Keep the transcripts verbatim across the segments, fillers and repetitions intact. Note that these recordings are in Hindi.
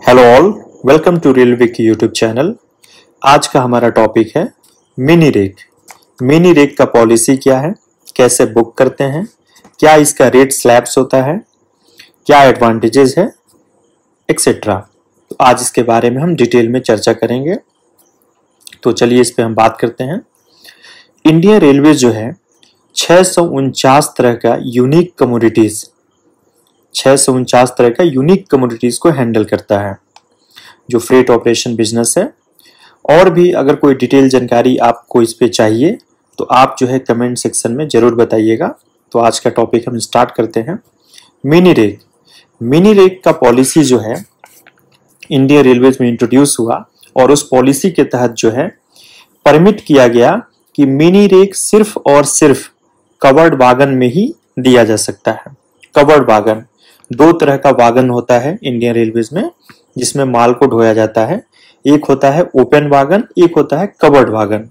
Hello all, welcome to railway की यूट्यूब चैनल। आज का हमारा टॉपिक है मिनी रेक। मिनी रेक का पॉलिसी क्या है, कैसे बुक करते हैं, क्या इसका रेट स्लैब्स होता है, क्या एडवांटेजेस है, एक्सेट्रा। तो आज इसके बारे में हम डिटेल में चर्चा करेंगे। तो चलिए इस पे हम बात करते हैं। इंडियन रेलवे जो है छः सौ उनचास तरह का यूनिक कमोडिटीज छः सौ उनचास तरह का यूनिक कमोडिटीज को हैंडल करता है, जो फ्रेट ऑपरेशन बिजनेस है। और भी अगर कोई डिटेल जानकारी आपको इस पे चाहिए तो आप जो है कमेंट सेक्शन में जरूर बताइएगा। तो आज का टॉपिक हम स्टार्ट करते हैं। मिनी रेक मिनी रेक का पॉलिसी जो है इंडियन रेलवेज में इंट्रोड्यूस हुआ और उस पॉलिसी के तहत जो है परमिट किया गया कि मिनी रेक सिर्फ और सिर्फ कवर्ड वागन में ही दिया जा सकता है। कवर्ड वागन, दो तरह का वागन होता है इंडियन रेलवेज में जिसमें माल को ढोया जाता है। एक होता है ओपन वागन, एक होता है कवर्ड वागन।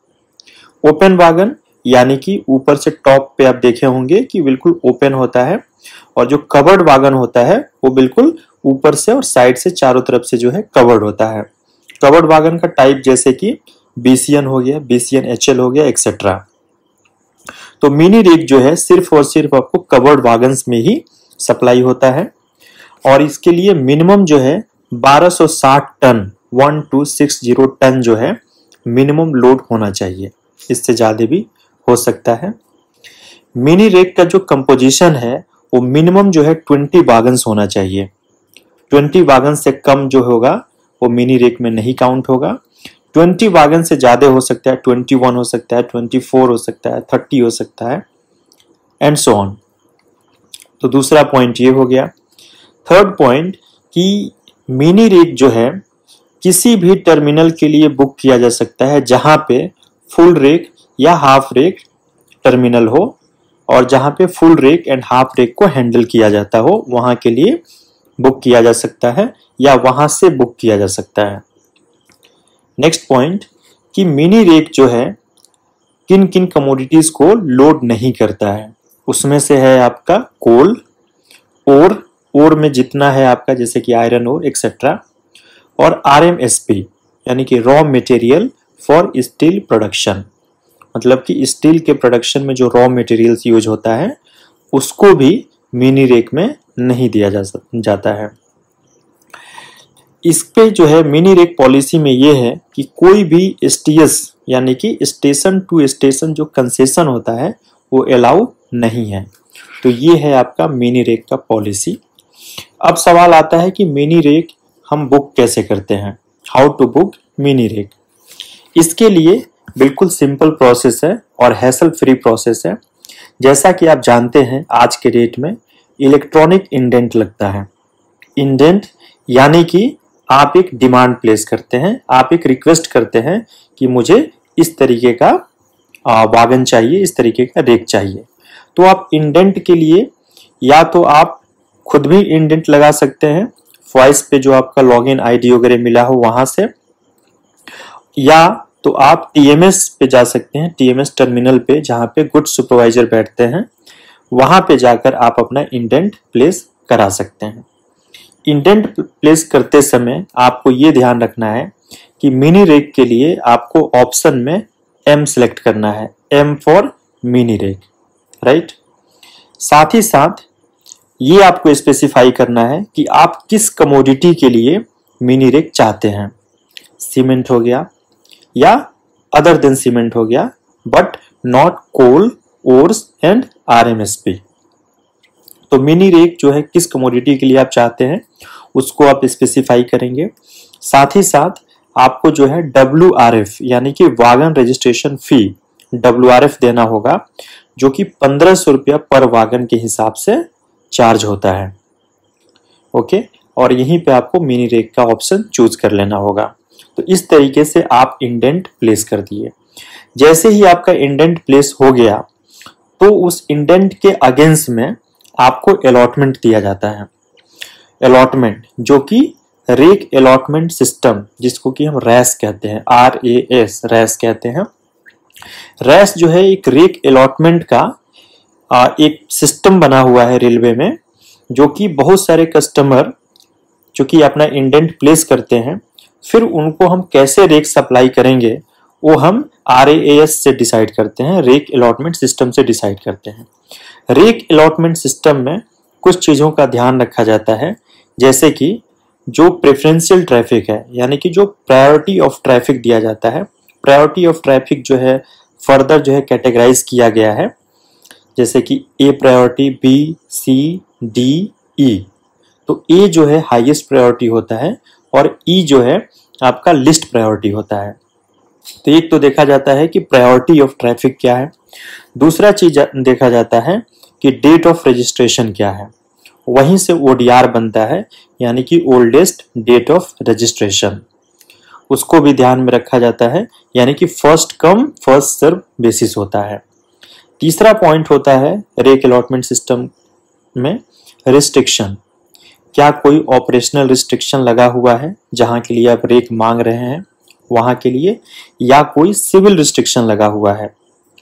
ओपन वागन यानी कि ऊपर से टॉप पे आप देखे होंगे कि बिल्कुल ओपन होता है, और जो कवर्ड वागन होता है वो बिल्कुल ऊपर से और साइड से चारों तरफ से जो है कवर्ड होता है। कवर्ड वागन का टाइप जैसे कि बीसीएन हो गया, बीसीएन एचएल हो गया, एक्सेट्रा। तो मिनी रेक जो है सिर्फ और सिर्फ आपको कवर्ड वागन्स में ही सप्लाई होता है, और इसके लिए मिनिमम जो है बारह सौ साठ टन बारह सौ साठ टन जो है मिनिमम लोड होना चाहिए। इससे ज्यादा भी हो सकता है। मिनी रेक का जो कंपोजिशन है वो मिनिमम जो है बीस वागन्स होना चाहिए। बीस वागन से कम जो होगा वो मिनी रेक में नहीं काउंट होगा। बीस वागन से ज्यादा हो सकता है, इक्कीस हो सकता है, चौबीस हो सकता है, तीस हो सकता है, एंड सो ऑन। तो दूसरा पॉइंट ये हो गया। थर्ड पॉइंट कि मिनी रेक जो है किसी भी टर्मिनल के लिए बुक किया जा सकता है जहां पे फुल रेक या हाफ रेक टर्मिनल हो, और जहां पे full rake and half rake को हैंडल किया जाता हो वहां के लिए बुक किया जा सकता है, या वहां से बुक किया जा सकता है। नेक्स्ट पॉइंट कि मिनी रेक जो है किन किन कमोडिटीज को लोड नहीं करता है। उसमें से है आपका कोल, ओर ओर में जितना है आपका जैसे कि आयरन ओर एक्सेट्रा, और आरएमएसपी यानी कि raw material for steel production, मतलब कि स्टील के प्रोडक्शन में जो रॉ मटेरियल्स यूज होता है उसको भी मिनी रेक में नहीं दिया जा जाता है। इस पे जो है मिनी रेक पॉलिसी में ये है कि कोई भी एसटीएस यानी कि स्टेशन टू स्टेशन जो कंसेशन होता है वो अलाउ नहीं है। तो ये है आपका मिनी रेक का पॉलिसी। अब सवाल आता है कि मिनी रेक हम बुक कैसे करते हैं, how to book mini rake. इसके लिए बिल्कुल सिंपल प्रोसेस है और हैसल फ्री प्रोसेस है। जैसा कि आप जानते हैं आज के डेट में इलेक्ट्रॉनिक इंडेंट लगता है। इंडेंट यानी कि आप एक डिमांड प्लेस करते हैं, आप एक रिक्वेस्ट करते हैं कि मुझे इस तरीके का वागन चाहिए, इस तरीके का रेक चाहिए। तो आप इंडेंट के लिए या तो आप खुद भी इंडेंट लगा सकते हैं वॉइस पे जो आपका लॉगिन आईडी वगैरह मिला हो वहां से, या तो आप टीएमएस पे जा सकते हैं, टीएमएस टर्मिनल पे जहां पे गुड सुपरवाइजर बैठते हैं वहां पे जाकर आप अपना इंडेंट प्लेस करा सकते हैं। इंडेंट प्लेस करते समय आपको ये ध्यान रखना है कि मिनी रेक के लिए आपको ऑप्शन में एम सेलेक्ट करना है, M for mini rake, right. साथ ही साथ ये आपको स्पेसिफाई करना है कि आप किस कमोडिटी के लिए मिनी रेक चाहते हैं। सीमेंट हो गया या अदर देन सीमेंट हो गया, but not coal, ores and RMSP. तो मिनी रेक जो है किस कमोडिटी के लिए आप चाहते हैं उसको आप स्पेसिफाई करेंगे। साथ ही साथ आपको जो है डब्ल्यू आर एफ यानी कि wagon registration fee W R F देना होगा, जो कि पंद्रह सौ रुपया पर वागन के हिसाब से चार्ज होता है। ओके, और यहीं पे आपको मिनी रेक का ऑप्शन चूज कर लेना होगा। तो इस तरीके से आप इंडेंट प्लेस कर दिए। जैसे ही आपका इंडेंट प्लेस हो गया तो उस इंडेंट के अगेंस्ट में आपको अलॉटमेंट दिया जाता है। अलॉटमेंट जो कि रेक अलॉटमेंट सिस्टम, जिसको कि हम रैस कहते हैं, आर ए एस, रैस कहते हैं। रैस जो है एक रेक अलॉटमेंट का एक सिस्टम बना हुआ है रेलवे में, जो कि बहुत सारे कस्टमर जो कि अपना इंडेंट प्लेस करते हैं, फिर उनको हम कैसे रेक सप्लाई करेंगे वो हम आर ए एस से डिसाइड करते हैं, रेक अलॉटमेंट सिस्टम से डिसाइड करते हैं। रेक अलॉटमेंट सिस्टम में कुछ चीज़ों का ध्यान रखा जाता है, जैसे कि जो प्रेफरेंशियल ट्रैफिक है, यानी कि जो प्रायोरिटी ऑफ ट्रैफिक दिया जाता है, प्रायोरिटी ऑफ ट्रैफिक जो है फर्दर जो है कैटेगराइज किया गया है, जैसे कि A priority, B, C, D, E. तो ए जो है हाईएस्ट प्रायोरिटी होता है और ई जो है आपका लिस्ट प्रायोरिटी होता है। तो एक तो देखा जाता है कि प्रायोरिटी ऑफ ट्रैफिक क्या है, दूसरा चीज देखा जाता है कि डेट ऑफ रजिस्ट्रेशन क्या है, वहीं से ओ डी आर बनता है, यानी कि ओल्डेस्ट डेट ऑफ रजिस्ट्रेशन, उसको भी ध्यान में रखा जाता है, यानी कि first come first serve basis होता है। तीसरा पॉइंट होता है रेक अलॉटमेंट सिस्टम में रिस्ट्रिक्शन। क्या कोई ऑपरेशनल रिस्ट्रिक्शन लगा हुआ है जहां के लिए आप रेक मांग रहे हैं वहां के लिए, या कोई सिविल रिस्ट्रिक्शन लगा हुआ है।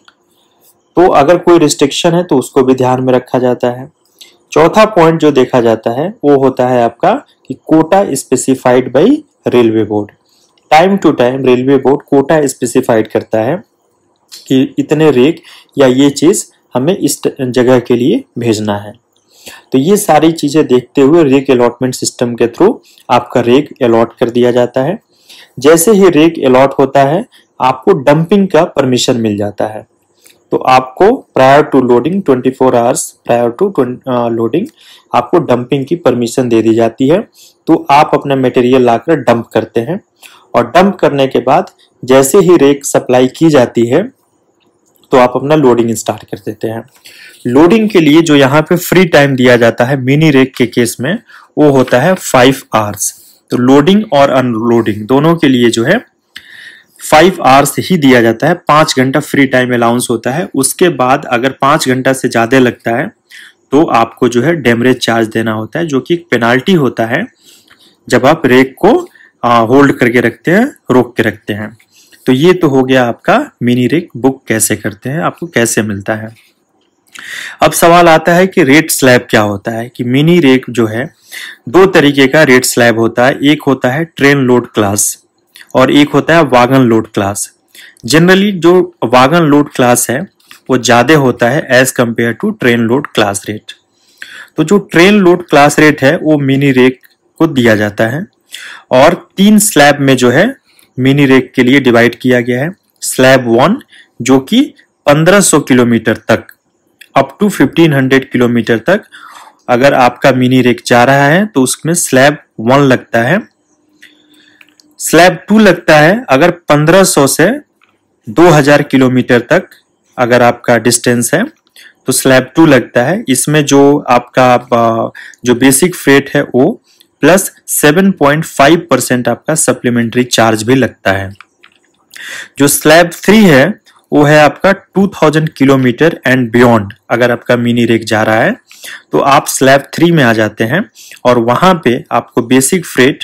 तो अगर कोई रिस्ट्रिक्शन है तो उसको भी ध्यान में रखा जाता है। चौथा पॉइंट जो देखा जाता है वो होता है आपका कि quota specified by railway board. Time to time railway board quota specified करता है कि इतने रेक या ये चीज हमें इस जगह के लिए भेजना है। तो ये सारी चीजें देखते हुए रेक अलॉटमेंट सिस्टम के थ्रू आपका रेक अलॉट कर दिया जाता है। जैसे ही रेक अलॉट होता है आपको डंपिंग का परमिशन मिल जाता है। तो आपको prior to loading twenty four hours prior to loading आपको डंपिंग की परमिशन दे दी जाती है। तो आप अपना मटेरियल लाकर डंप करते हैं और डंप करने के बाद जैसे ही रेक सप्लाई की जाती है तो आप अपना लोडिंग स्टार्ट कर देते हैं। लोडिंग के लिए जो यहाँ पे फ्री टाइम दिया जाता है मिनी रेक के केस में वो होता है फाइव आवर्स। तो लोडिंग और अनलोडिंग दोनों के लिए जो है फाइव आवर्स ही दिया जाता है, पांच घंटा फ्री टाइम अलाउंस होता है। उसके बाद अगर पांच घंटा से ज्यादा लगता है तो आपको जो है डेमरेज चार्ज देना होता है, जो कि एक पेनाल्टी होता है जब आप रेक को होल्ड करके रखते हैं, रोक के रखते हैं। तो ये तो हो गया आपका मिनी रेक बुक कैसे करते हैं, आपको कैसे मिलता है। अब सवाल आता है कि रेट स्लैब क्या होता है। कि मिनी रेक जो है दो तरीके का रेट स्लैब होता है, एक होता है ट्रेन लोड क्लास और एक होता है वागन लोड क्लास। जनरली जो वागन लोड क्लास है वो ज्यादा होता है as compare to train load class rate. तो जो ट्रेन लोड क्लास रेट है वो मिनी रेक को दिया जाता है और तीन स्लैब में जो है मिनी रेक के लिए डिवाइड किया गया है। स्लैब वन जो कि पंद्रह सौ किलोमीटर तक up to fifteen hundred kilometre तक अगर आपका मिनी रेक जा रहा है तो उसमें स्लैब वन लगता है। स्लैब टू लगता है अगर पंद्रह सौ से दो हज़ार किलोमीटर तक अगर आपका डिस्टेंस है तो स्लैब टू लगता है। इसमें जो आपका जो बेसिक फ्रेट है वो plus seven point five percent आपका सप्लीमेंट्री चार्ज भी लगता है। जो स्लैब थ्री है वो है आपका two thousand kilometre and beyond. अगर आपका मिनी रेक जा रहा है तो आप स्लैब थ्री में आ जाते हैं और वहां पे आपको बेसिक फ्रेट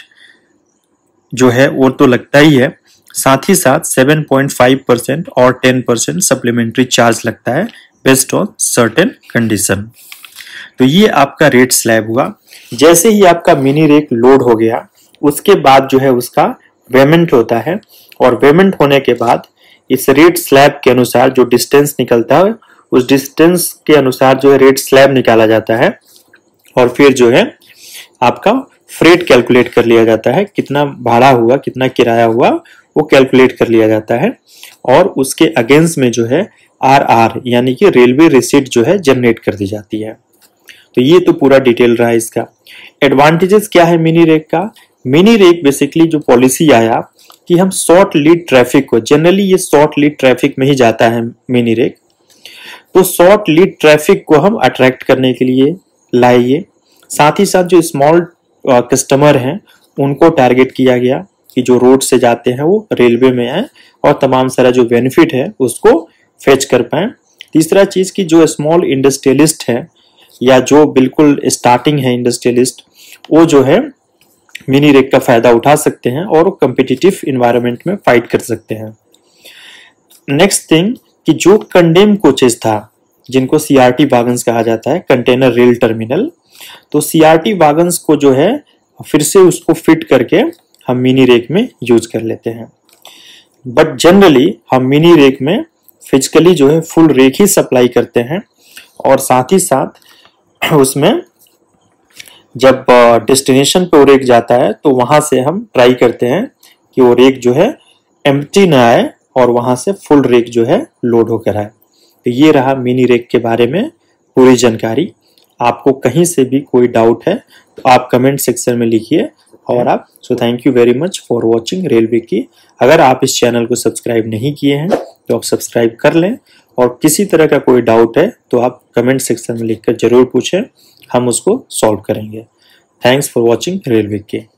जो है वो तो लगता ही है, साथ ही साथ सेवन पॉइंट फाइव परसेंट और टेन परसेंट सप्लीमेंट्री चार्ज लगता है बेस्ड ऑन सर्टेन कंडीशन। तो ये आपका रेट स्लैब हुआ। जैसे ही आपका मिनी रेक लोड हो गया उसके बाद जो है उसका पेमेंट होता है और पेमेंट होने के बाद इस रेट स्लैब के अनुसार जो डिस्टेंस निकलता है उस डिस्टेंस के अनुसार जो है रेट स्लैब निकाला जाता है और फिर जो है आपका फ्रेट कैलकुलेट कर लिया जाता है, कितना भाड़ा हुआ, कितना किराया हुआ वो कैलकुलेट कर लिया जाता है और उसके अगेंस्ट में जो है आर आर यानी कि रेलवे रिसीट जो है जनरेट कर दी जाती है। तो ये तो पूरा डिटेल रहा इसका। एडवांटेजेस क्या है मिनी रेक का। मिनी रेक बेसिकली जो पॉलिसी आया कि हम शॉर्ट लीड ट्रैफिक को, जनरली ये शॉर्ट लीड ट्रैफिक में ही जाता है मिनी रेक, तो शॉर्ट लीड ट्रैफिक को हम अट्रैक्ट करने के लिए लाइए। साथ ही साथ जो स्मॉल कस्टमर हैं उनको टारगेट किया गया कि जो रोड से जाते हैं वो रेलवे में आए और तमाम सारा जो बेनिफिट है उसको फेच कर पाए। तीसरा चीज कि जो स्मॉल इंडस्ट्रियलिस्ट है या जो बिल्कुल स्टार्टिंग है इंडस्ट्रियलिस्ट, वो जो है मिनी रेक का फायदा उठा सकते हैं और कॉम्पिटिटिव इन्वायरमेंट में फाइट कर सकते हैं। नेक्स्ट थिंग कि जो कंडेम कोचेस था जिनको सीआरटी वैगन्स कहा जाता है, कंटेनर रेल टर्मिनल, तो सीआरटी वैगन्स को जो है फिर से उसको फिट करके हम मिनी रेक में यूज कर लेते हैं। बट जनरली हम मिनी रेक में फिजिकली जो है फुल रेक ही सप्लाई करते हैं, और साथ ही साथ उसमें जब डेस्टिनेशन पे वो रेक जाता है तो वहां से हम ट्राई करते हैं कि वो रेक जो है एम्प्टी ना आए और वहां से फुल रेक जो है लोड होकर आए। तो ये रहा मिनी रेक के बारे में पूरी जानकारी। आपको कहीं से भी कोई डाउट है तो आप कमेंट सेक्शन में लिखिए। और आप so thank you very much for watching RailWiki. अगर आप इस चैनल को सब्सक्राइब नहीं किए हैं तो आप सब्सक्राइब कर लें, और किसी तरह का कोई डाउट है तो आप कमेंट सेक्शन में लिखकर जरूर पूछें, हम उसको सॉल्व करेंगे। Thanks for watching रेलविकी।